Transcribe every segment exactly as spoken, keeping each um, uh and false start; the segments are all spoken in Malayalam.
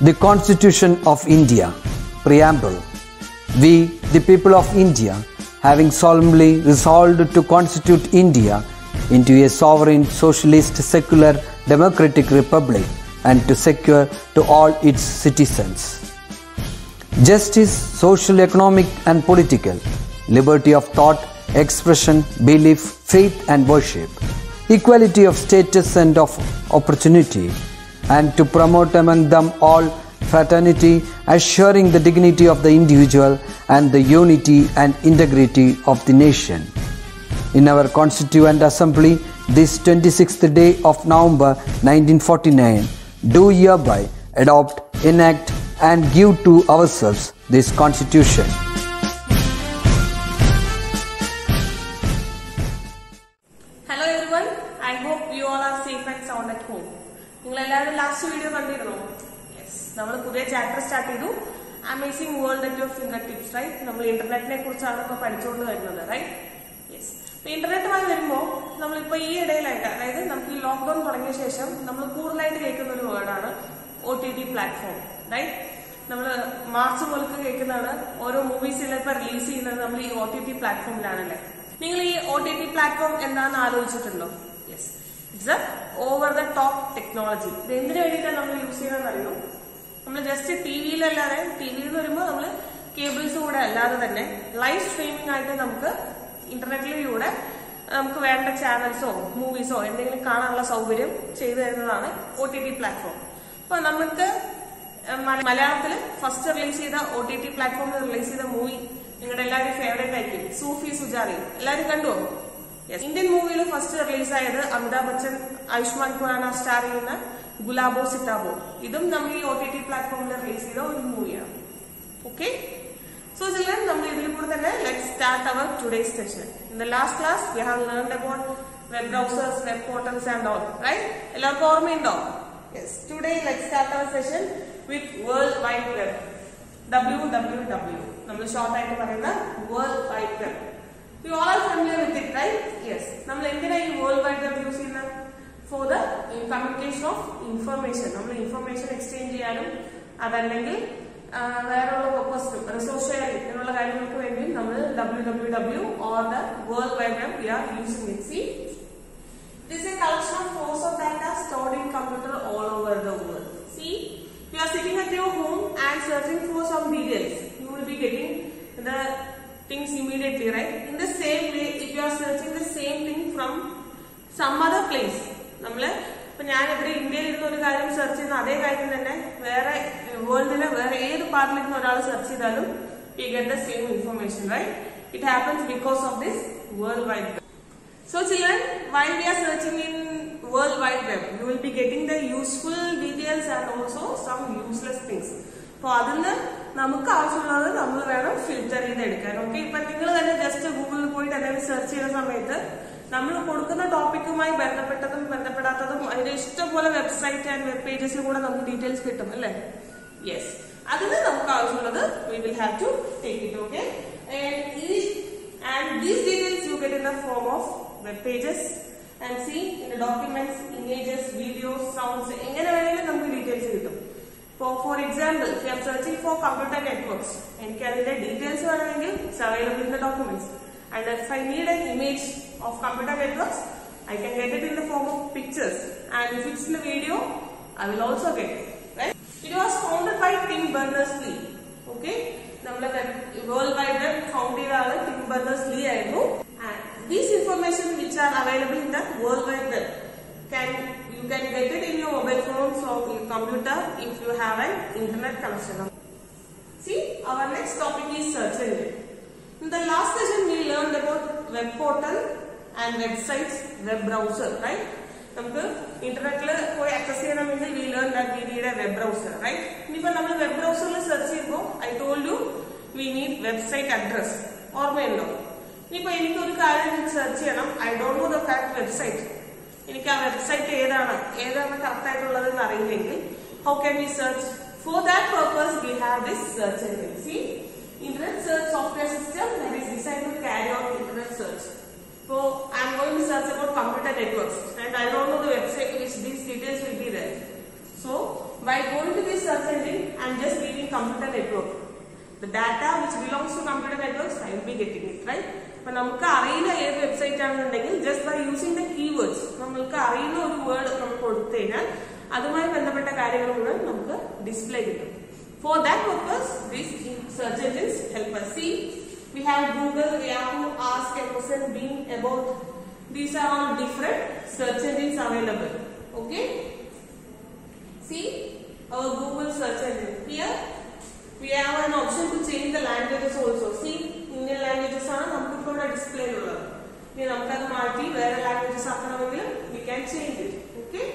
The Constitution of India. Preamble. We, the people of India, having solemnly resolved to constitute India into a sovereign, socialist, secular, democratic republic and to secure to all its citizens justice, social, economic and political, liberty of thought, expression, belief, faith and worship, equality of status and of opportunity, and to promote among them all fraternity, assuring the dignity of the individual and the unity and integrity of the nation. In our Constituent Assembly, this twenty-sixth day of November nineteen forty-nine, do hereby adopt, enact and give to ourselves this Constitution. Hello everyone, I hope you all are safe and sound at home. നിങ്ങൾ എല്ലാവരും ലാസ്റ്റ് വീഡിയോ കണ്ടിരുന്നോ? യെസ്, നമ്മൾ പുതിയ ചാപ്റ്റർ സ്റ്റാർട്ട് ചെയ്തു. Amazing world at your finger tips, right? നമ്മൾ ഇന്റർനെറ്റിനെ കുറിച്ചാണ് ഇപ്പോൾ പഠിച്ചുകൊണ്ട് വരുന്നത്, റൈറ്റ്? യെസ്. അപ്പൊ ഇന്റർനെറ്റുമായി വരുമ്പോൾ നമ്മളിപ്പോ ഈ ഇടയിലായിട്ട്, അതായത് നമുക്ക് ഈ ലോക്ക്ഡൌൺ തുടങ്ങിയ ശേഷം നമ്മൾ കൂടുതലായിട്ട് കേൾക്കുന്ന ഒരു വേർഡാണ് O T T platform, right? നമ്മൾ മാർച്ച് മുതൽക്ക് കേൾക്കുന്നതാണ്. ഓരോ മൂവീസിലും ഇപ്പൊ റിലീസ് ചെയ്യുന്നത് നമ്മൾ ഈ ഒ ടി ടി പ്ലാറ്റ്ഫോമിലാണല്ലേ. നിങ്ങൾ ഈ ഒ ടി ടി പ്ലാറ്റ്ഫോം എന്താണെന്ന് ആലോചിച്ചിട്ടുണ്ടോ? Yes, it's a over the top technology. ഇത് എന്തിനു വേണ്ടിയിട്ടാണ് നമ്മൾ യൂസ് ചെയ്യുന്നതെന്ന് അറിയുമോ? നമ്മൾ ജസ്റ്റ് ടി വിയിലല്ലാതെ, ടി വിയിൽ എന്ന് വരുമ്പോൾ നമ്മൾ കേബിൾസ് കൂടെ അല്ലാതെ തന്നെ ലൈവ് സ്ട്രീമിംഗ് ആയിട്ട് നമുക്ക് ഇന്റർനെറ്റിലൂടെ നമുക്ക് വേണ്ട ചാനൽസോ മൂവീസോ എന്തെങ്കിലും കാണാനുള്ള സൗകര്യം ചെയ്തു തരുന്നതാണ് ഒ ടി ടി പ്ലാറ്റ്ഫോം. അപ്പൊ നമുക്ക് മലയാളത്തില് ഫസ്റ്റ് റിലീസ് ചെയ്ത ഒ ടി ടി പ്ലാറ്റ്ഫോമിൽ റിലീസ് ചെയ്ത മൂവി നിങ്ങളുടെ എല്ലാവരും ഫേവറേറ്റ് ആയിരിക്കും, സൂഫി സുജാറി. എല്ലാവരും കണ്ടുവോ? ഇന്ത്യൻ മൂവിയിൽ ഫസ്റ്റ് റിലീസായത് അമിതാഭ് ബച്ചൻ, ആയുഷ്മാൻ ഖുറാന സ്റ്റാർ ചെയ്യുന്ന ഗുലാബോ സിറ്റാബോ. ഇതും നമ്മൾ ഈ ഒ ടി ടി പ്ലാറ്റ്ഫോമിൽ റിലീസ് ചെയ്ത ഒരു മൂവിയാണ്. ഓക്കെ, സോ ചിൽഡ്രൻ, നമ്മൾ ഇതിൽ കൂടെ തന്നെ let's start our today's session. In the last class we have learned about web browsers, web portals and all, right? എല്ലാവർക്കും ഓർമ്മയുണ്ടോ? Yes. Today let's start our session with world wide web, W W W. നമ്മൾ ഷോർട്ട് ആയിട്ട് പറയുന്ന world wide web. You all are familiar with it, right? Yes. നമ്മൾ എന്തിനാ ഈ വേൾഡ് വൈഡ് വെബ് യൂസ് ചെയ്യുന്നത്? For the communication of information. നമ്മൾ ഇൻഫർമേഷൻ എക്സ്ചേഞ്ച് ചെയ്യാനും അതല്ലെങ്കിൽ വേറെയുള്ള പർപ്പസിനും റിസോഴ്സ് ഷെയറിംഗ് എന്നുള്ള കാര്യങ്ങൾക്ക് വേണ്ടി നമ്മൾ W W W or the world wide web we are using it. See, it is a collection of rows of data stored in computer all over the world. See, you are sitting at your home and searching for some details. You will be getting the things immediately, right? In the same way, if you are searching the same thing from some other place, നമ്മള് ഇപ്പൊ ഞാൻ ഇവിടെ ഇന്ത്യയിൽ ഇരുന്ന ഒരു കാര്യം സെർച്ച് ചെയ്യുന്ന അതേ കാര്യം തന്നെ വേറെ വേൾഡിലെ വേറെ ഏത് പാർട്ടിലിരുന്ന ഒരാൾ സെർച്ച് ചെയ്താലും you get the same information, right? It happens because of this World Wide Web. So children, while we are searching in World Wide Web, you will be getting the useful details and also some useless things. അപ്പൊ അതിന് നമുക്ക് ആവശ്യമുള്ളത് നമ്മൾ വേണം ഫിൽറ്റർ ചെയ്തെടുക്കാൻ. ഓക്കെ, ഇപ്പൊ നിങ്ങൾ തന്നെ ജസ്റ്റ് ഗൂഗിളിൽ പോയിട്ട് എന്തെങ്കിലും സെർച്ച് ചെയ്യുന്ന സമയത്ത് നമ്മൾ കൊടുക്കുന്ന ടോപ്പിക്കുമായി ബന്ധപ്പെട്ടതും ബന്ധപ്പെടാത്തതും അതിന്റെ ഇഷ്ടംപോലെ വെബ്സൈറ്റ് ആൻഡ് വെബ് പേജസിൽ കൂടെ നമുക്ക് ഡീറ്റെയിൽസ് കിട്ടും, അല്ലേ? യെസ്, അതിന് നമുക്ക് ആവശ്യമുള്ളത് we will have to take it, okay? And and these details you get in the form of web pages and see in the documents, images, videos, sounds. എങ്ങനെ വേണമെങ്കിലും നമുക്ക് ഡീറ്റെയിൽസ് കിട്ടും. For for example, if I am searching for computer networks, എനിക്ക് അതിന്റെ ഡീറ്റെയിൽസ് വേണമെങ്കിൽ it's available in the documents. And if I need an image of computer networks, I can get it in the form of pictures. And if it's in the video, I will also get it. Right? It was founded by Tim Berners-Lee. Okay? നമ്മുടെ വേൾഡ് വൈഡ് വെബ് ഫൗണ്ട് ചെയ്ത ആള് ടിം ബെർണേഴ്സ്-ലീ ആയിരുന്നു. And these information which are available in the world wide web can you can get it in your mobile phones or your computer if you have an internet connection. See, our next topic is search engine. In the last session we learned about web portal and websites, web browser, right? നമുക്ക് ഇന്റർനെറ്റിൽ പോയി ആക്സസ് ചെയ്യണമെങ്കിൽ we learned that we need a web browser, right? ഇനിയിപ്പോ നമ്മൾ വെബ് ബ്രൗസറിൽ സെർച്ച് ചെയ്യുമ്പോൾ I told you we need website address. ഓർമ്മയുണ്ടോ? ഇനിയിപ്പോ എനിക്ക് ഒരു കാര്യം സെർച്ച് ചെയ്യണം, I don't know the correct website. എനിക്ക് ആ വെബ്സൈറ്റ് ഏതാണ് ഏതാണ് കറക്റ്റ് ആയിട്ടുള്ളതെന്ന് അറിയില്ലെങ്കിൽ how can we search? For that purpose we have this search engine. See, internet search software system that is designed to carry out internet search. So I am going to search about computer networks and I don't know the website which these details will be there. So by going to this search engine The data which belongs to computer networks, I will be getting it, right? But നമുക്ക് അറിയില്ല ഏത് വെബ്സൈറ്റ് ആണെന്നുണ്ടെങ്കിൽ just by using the keywords നമ്മൾക്ക് അറിയുന്ന ഒരു വേർഡ് നമ്മൾ കൊടുത്തു കഴിഞ്ഞാൽ അതുമായി ബന്ധപ്പെട്ട കാര്യങ്ങൾ മുഴുവൻ നമുക്ക് ഡിസ്പ്ലേ കിട്ടും. For that purpose, these search engines help us. See, we have Google, Yahoo, Ask, Amazon, Bing, About. These are all different search engines available. Okay? See, our Google search engine. Here, we have an option to change the languages also. See, Indian languages are namukku ivide display ulladu. Ini namukku adu maati vera languages aakanamengil we can change it. Okay?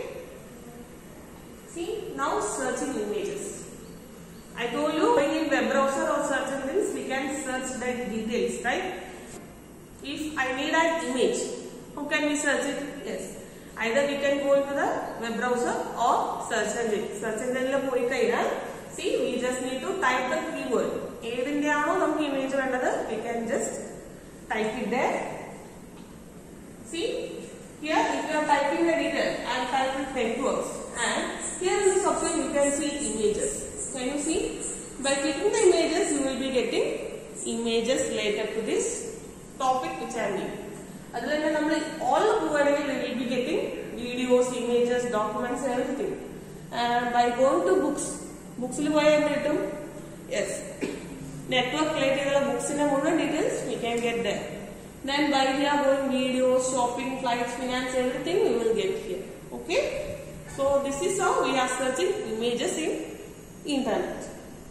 See, now searching images. I told you, going in web browser or search engines, we can search the details, right? If I need an image, how can we search it? Yes. Either we can go into the web browser or search engine. Search engine le poi kayal, see, we just need to type the keyword. Edindeyano namukku image vendathu, we can just type it there. See, here if you are typing the detail, I am typing networks, and here in this option you can see images. Can you see? By clicking the images, you will be getting images related to this topic which I am doing. Other than that, all we will be getting videos, images, documents, everything. And by going to books, books will be yes, network related books in the details we can get there. Then by we are going videos, shopping, flights, finance, everything we will get here. Okay? So this is how we are searching images in internet.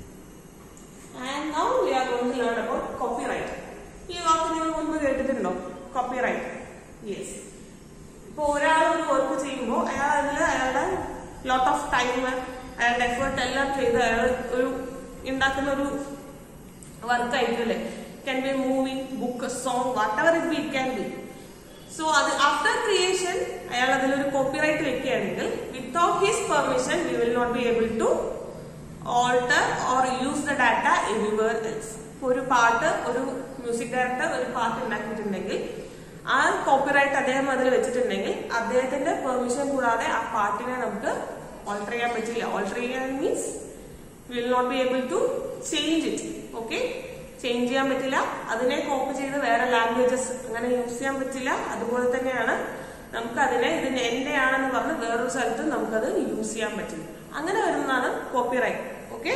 And now we are going to learn about copyright. You have to know copyright. Yes. So ഒരാൾ ഒരു വർക്ക് ചെയ്യുമ്പോൾ അയാൾ അതിൽ അയാളുടെ ലോട്ട് ഓഫ് ടൈം അയാളുടെ എഫേർട്ട് എല്ലാം ചെയ്ത് അയാൾ ഒരു ഉണ്ടാക്കുന്ന ഒരു വർക്ക് ആയിരിക്കും അല്ലേ. Can be movie, book, song, whatever it be, it can be. So അത് ആഫ്റ്റർ ക്രിയേഷൻ അയാൾ അതിലൊരു കോപ്പിറൈറ്റ് വെക്കുകയാണെങ്കിൽ without his permission we will not be able to alter or use the data everywhere else. ഒരു പാട്ട് ഒരു മ്യൂസിക് ഡയറക്ടർ ഒരു പാട്ട് ഉണ്ടാക്കിയിട്ടുണ്ടെങ്കിൽ ആ കോപ്പിറൈറ്റ് അദ്ദേഹം അതിൽ വെച്ചിട്ടുണ്ടെങ്കിൽ അദ്ദേഹത്തിന്റെ പെർമിഷൻ കൂടാതെ ആ പാട്ടിനെ നമുക്ക് ഓൾട്ടർ ചെയ്യാൻ പറ്റില്ല. ഓൾട്ടർ ചെയ്യാൻ means will not be able to change it. Okay, change ചെയ്യാൻ പറ്റില്ല. അതിനെ കോപ്പി ചെയ്ത് വേറെ ലാംഗ്വേജസ് അങ്ങനെ യൂസ് ചെയ്യാൻ പറ്റില്ല. അതുപോലെ തന്നെയാണ് നമുക്ക് അതിനെ ഇത് എന്റെ ആണെന്ന് പറഞ്ഞ് വേറൊരു സ്ഥലത്ത് നമുക്കത് യൂസ് ചെയ്യാൻ പറ്റില്ല. അങ്ങനെ വരുന്നതാണ് കോപ്പിറൈറ്റ്. ഓക്കെ,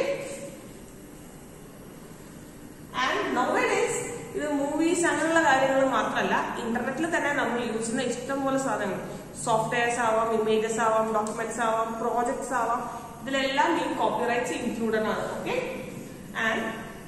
ആൻഡ് നൗഡേയ്സ് ഇത് മൂവീസ് അങ്ങനെയുള്ള കാര്യങ്ങൾ മാത്രമല്ല, ഇന്റർനെറ്റിൽ തന്നെ നമ്മൾ യൂസ് ചെയ്യുന്ന ഇഷ്ടംപോലെ സാധനങ്ങൾ, സോഫ്റ്റ്വെയർസ് ആവാം, ഇമേജസ് ആവാം, ഡോക്യുമെന്റ്സ് ആവാം, പ്രോജക്ട്സ് ആവാം, ഇതിലെല്ലാം ഈ കോപ്പിറൈറ്റ്സ് ഇൻക്ലൂഡഡ് ആണ്. Okay, and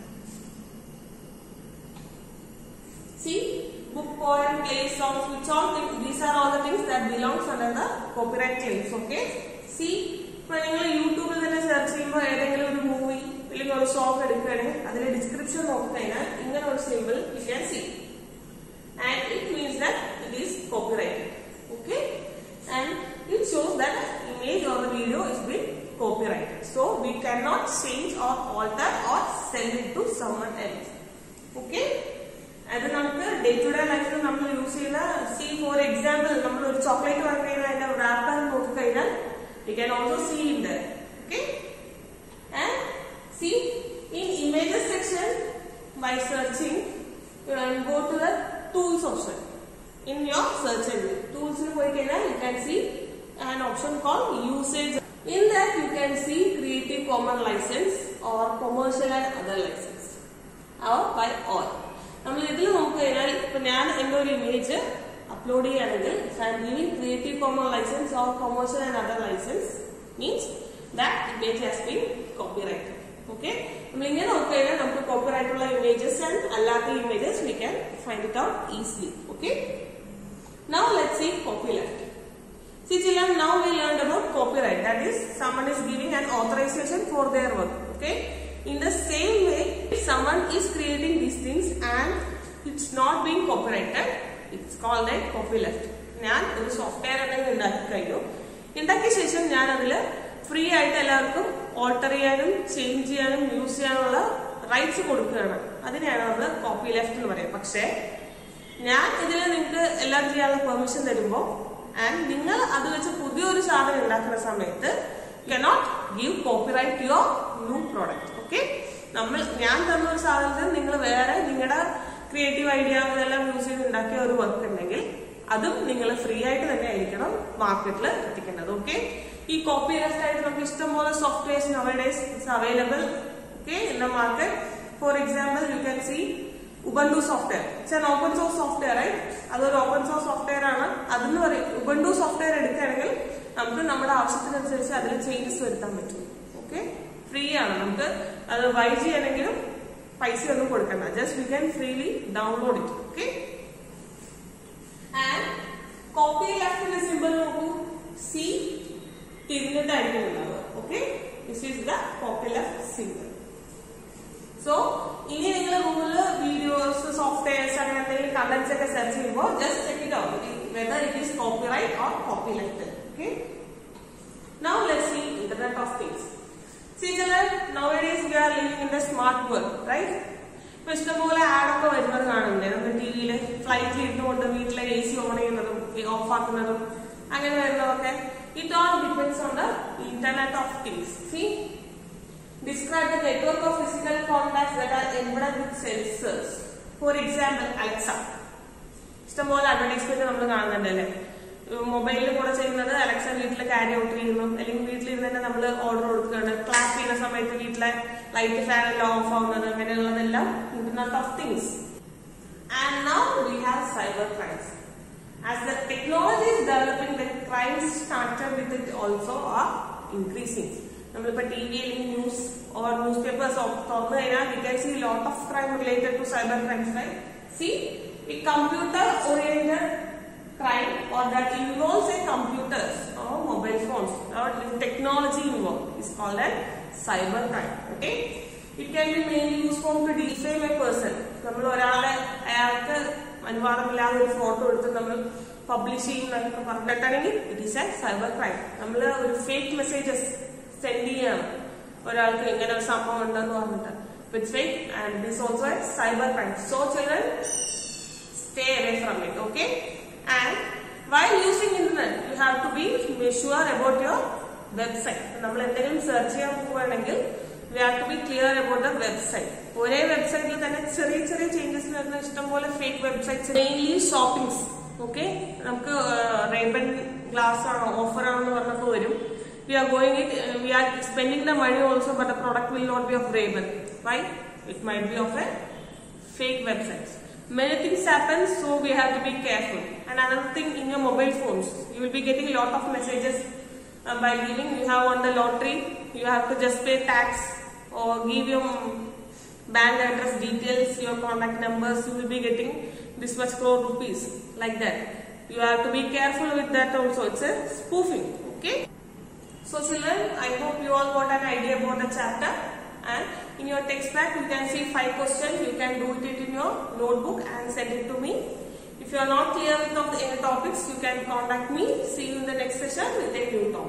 see, book, poem, play, songs, which all things, these are all the things that belongs under the copyright claims. Okay, see, ഇപ്പോൾ നിങ്ങൾ യൂട്യൂബിൽ തന്നെ സെർച്ച് ചെയ്യുമ്പോൾ ഏതെങ്കിലും ഒരു മൂവി അല്ലെങ്കിൽ ഒരു സോങ് എടുക്കുകയാണെങ്കിൽ അതിന്റെ ഡിസ്ക്രിപ്ഷൻ നോക്കിക്കഴിഞ്ഞാൽ ഇങ്ങനെ ഒരു symbol you can see and it means that it is copyrighted. Okay, and it shows that image or video is been copyrighted. So we can not change or alter or send it to someone else. Okay, അത് നമുക്ക് ഡേ ടു ഡേ ലൈഫിൽ നമ്മൾ യൂസ് ചെയ്യുന്ന, സി ഫോർ എക്സാമ്പിൾ നമ്മൾ ഒരു ചോക്ലേറ്റ് വാങ്ങി കഴിഞ്ഞാൽ അതിന്റെ റാപ്പർ നോക്കിക്കഴിഞ്ഞാൽ you can also see it there. Okay, and see in images section by searching you can go to the tools option in your search engine. Tools you can see an option called usage. In that you can see Creative Commons license or commercial and other license or by all. നമ്മൾ ഇതിൽ നോക്കി കഴിഞ്ഞാൽ ഇപ്പൊ ഞാൻ എന്റെ ഒരു ഇമേജ് അപ്ലോഡ് ചെയ്യുകയാണെങ്കിൽ giving creative common license or commercial and other license means that image has been copyrighted. Okay, നമ്മൾ ഇങ്ങനെ നോക്കി കഴിഞ്ഞാൽ നമുക്ക് കോപ്പിറൈറ്റ് ഉള്ള ഇമേജസ് ആൻഡ് അല്ലാത്ത images we can find it out easily. Okay, now let's see copyleft. See children, now we learned about copyright, that is someone is giving an authorization for their work. Okay, in the same way if someone is creating these things and it's not being copyrighted, it's called a copyleft. ഞാൻ ഒരു സോഫ്റ്റ്വെയർ ആണെങ്കിൽ ഉണ്ടാക്കി കഴിഞ്ഞു, ഉണ്ടാക്കിയ ശേഷം ഞാൻ അതില് ഫ്രീ ആയിട്ട് എല്ലാവർക്കും ഓൾട്ടർ ചെയ്യാനും ചേഞ്ച് ചെയ്യാനും യൂസ് ചെയ്യാനുള്ള റൈറ്റ്സ് കൊടുക്കുകയാണ്. അതിനെയാണ് നമ്മൾ കോപ്പി ലെഫ്റ്റ് എന്ന് പറയുന്നത്. പക്ഷേ ഞാൻ ഇതിൽ നിങ്ങൾക്ക് എല്ലാം ചെയ്യാനുള്ള പെർമിഷൻ തരുമ്പോൾ ആൻഡ് നിങ്ങൾ അത് വെച്ച് പുതിയൊരു സാധനം ഉണ്ടാക്കുന്ന സമയത്ത് cannot give copyright to your new product. Okay, നമ്മൾ ഞാൻ തന്ന ഒരു സാധനത്തിൽ നിങ്ങൾ വേറെ നിങ്ങളുടെ ക്രിയേറ്റീവ് ഐഡിയ അതെല്ലാം യൂസ് ചെയ്ത് ഉണ്ടാക്കിയ ഒരു വർക്ക് ഉണ്ടെങ്കിൽ അതും നിങ്ങൾ ഫ്രീ ആയിട്ട് തന്നെ ആയിരിക്കണം മാർക്കറ്റിൽ എത്തിക്കേണ്ടത്. ഓക്കെ, ഈ കോപ്പി ലെഫ്റ്റ് ആയിട്ട് നമുക്ക് ഇഷ്ടംപോലെ softwares nowadays is available okay in the market. For example, you can see Ubuntu software. It's an open source software, right? അതൊരു ഓപ്പൺ സോഴ്സ് സോഫ്റ്റ്വെയർ ആണ്. അതെന്ന് പറയും ഉബുണ്ടു സോഫ്റ്റ്വെയർ എടുക്കുകയാണെങ്കിൽ നമുക്ക് നമ്മുടെ ആവശ്യത്തിനനുസരിച്ച് അതിൽ ചേഞ്ചസ് വരുത്താൻ പറ്റും. ഓക്കെ, ഫ്രീ ആണ്. നമുക്ക് അത് ബൈ ചെയ്യണമെങ്കിലും പൈസ ഒന്നും കൊടുക്കണ്ട. Just we can freely download it. Okay, and കോപ്പി ലെഫ്റ്റിന്റെ സിമ്പിൾ നോക്കൂ, സി തിരിഞ്ഞിട്ടായിരിക്കും ഉണ്ടാവുക. Okay, this is the copyleft symbol. So ഇനി നിങ്ങൾ ഗൂഗിളില് വീഡിയോസ് സോഫ്റ്റ്വെയർസ് അങ്ങനെ എന്തെങ്കിലും കണ്ടന്റ്സ് ഒക്കെ സെർച്ച് ചെയ്യുമ്പോൾ just check it out whether it is copyright or copyleft. Okay, now let's see internet of things. See children, nowadays we are living in the smart world, right? ഇപ്പൊ ഇഷ്ടംപോലെ ആഡൊക്കെ വരുന്നത് കാണുന്നില്ലേ നമ്മുടെ ടിവിയില്, ഫ്ലൈറ്റിൽ ഇരുന്നുകൊണ്ട് വീട്ടിലെ എ സി ഓൺ ചെയ്യുന്നതും ഓഫ് ആക്കുന്നതും അങ്ങനെ വരുന്നതൊക്കെ. It all depends on the internet of things. See, describe the network of physical contacts that are embedded with sensors. For example, Alexa. ഇഷ്ടംപോലെ അഡ്വർടൈസ്മെന്റ് നമ്മൾ കാണുന്നുണ്ടല്ലേ, മൊബൈലിൽ കൂടെ ചെയ്യുന്നത് അലക്സ വീട്ടിൽ ക്യാരി ഔട്ട് ചെയ്യുന്നു, അല്ലെങ്കിൽ വീട്ടിലിരുന്ന് തന്നെ നമ്മൾ ഓർഡർ കൊടുക്കുകയാണ്. ക്ലാപ്പ് ചെയ്യുന്ന സമയത്ത് വീട്ടിലെ ലൈറ്റ് ഫാൻ എല്ലാം ഓഫ് ആവുന്നത്, അങ്ങനെയുള്ളതെല്ലാം internet of things. And now we have cyber crimes. As the technology is developing, the crimes started with it also are increasing. നമ്മളിപ്പോ ടി വി അല്ലെങ്കിൽ ന്യൂസ് ഓർ ന്യൂസ് പേപ്പേഴ്സ് തുറന്നു കഴിഞ്ഞാൽ we can see lot of crime related to cyber crimes, right? See, a computer oriented crime or that involves a computers or mobile phones or technology involved is called as cyber crime. Okay, it can be mainly used for to defame a person. നമ്മൾ ഒരാളെ അയാൾക്ക് അനുവാദമില്ലാതെ ഒരു ഫോട്ടോ എടുത്ത് നമ്മൾ പബ്ലിഷ് ചെയ്യുന്നതൊക്കെ പറഞ്ഞിട്ടാണെങ്കിൽ it is a cyber crime. നമ്മൾ ഒരു ഫേക്ക് മെസ്സേജസ് സെൻഡ് ചെയ്യണം ഒരാൾക്ക് ഇങ്ങനെ ഒരു സംഭവം ഉണ്ടെന്ന് പറഞ്ഞിട്ട്, it's fake and it is also a cyber crime. So children, stay away from it. Okay, and while using internet you have to be sure about your website. നമ്മൾ എന്തെങ്കിലും സെർച്ച് ചെയ്യാൻ പോവുകയാണെങ്കിൽ we have to be clear about the website. ഒരേ വെബ്സൈറ്റിൽ തന്നെ ചെറിയ ചെറിയ ചേഞ്ചസ് വരുന്ന ഇഷ്ടംപോലെ fake websites, mainly shoppings. Okay, നമുക്ക് റേബൻ ഗ്ലാസ് ആണോ ഓഫർ ആണെന്ന് പറഞ്ഞപ്പോൾ വരും, we are going it uh, we are spending the money also, but the product will not be of Ray-Ban. Why? It might be of a fake website. Many things happen, so we have to be careful. And another thing, in your mobile phones you will be getting a lot of messages uh, by giving you have won the lottery, you have to just pay tax or give your bank address details, your contact numbers, you will be getting this much crore rupees, like that. You have to be careful with that also. It's a spoofing. Okay, so children, I hope you all got an idea about the chapter. And in your text pack you can see five questions. You can do it in your notebook and send it to me. If you are not clear with the topics, you can contact me. See you in the next session with a new topic.